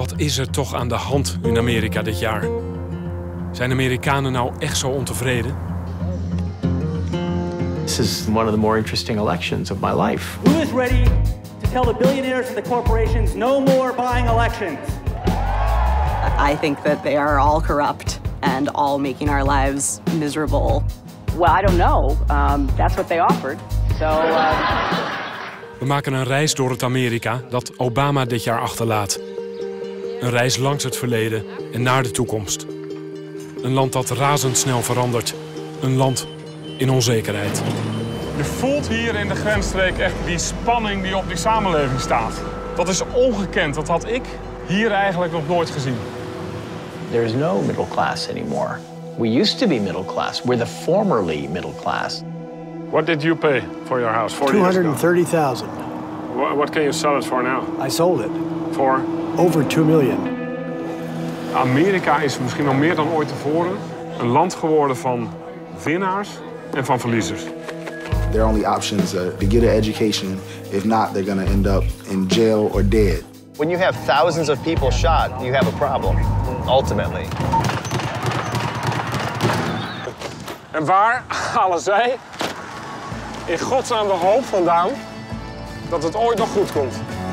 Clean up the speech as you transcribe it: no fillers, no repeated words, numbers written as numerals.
Wat is er toch aan de hand in Amerika dit jaar? Zijn Amerikanen nou echt zo ontevreden? This is one of the more interesting elections of my life. Who is ready to tell the billionaires and the corporations no more buying elections? I think that they are all corrupt and all making our lives miserable. Well, I don't know. That's what they offered. So. We maken een reis door het Amerika dat Obama dit jaar achterlaat. Een reis langs het verleden en naar de toekomst. Een land dat razendsnel verandert. Een land in onzekerheid. Je voelt hier in de grensstreek echt die spanning die op die samenleving staat. Dat is ongekend. Dat had ik hier eigenlijk nog nooit gezien. There is no middle class anymore. We used to be middle class. We're the formerly middle class. What did you pay for your house 40 years ago? $230,000. What can you sell it for now? I sold it. For? Over $2 million. Amerika is misschien nog meer dan ooit tevoren een land geworden van winnaars en van verliezers. Their only options are to get an education. If not, they're going to end up in jail or dead. When you have thousands of people shot, you have a problem, ultimately. En waar halen zij in godsnaam de hoop vandaan dat het ooit nog goed komt?